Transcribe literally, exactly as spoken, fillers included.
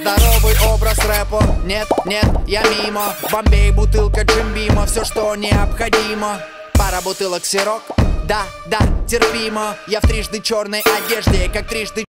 Здоровый образ рэпа, нет, нет, я мимо. Бомбей, бутылка Джимбима, все, что необходимо. Пара бутылок сирок, да, да, терпимо. Я в трижды черной одежде, как трижды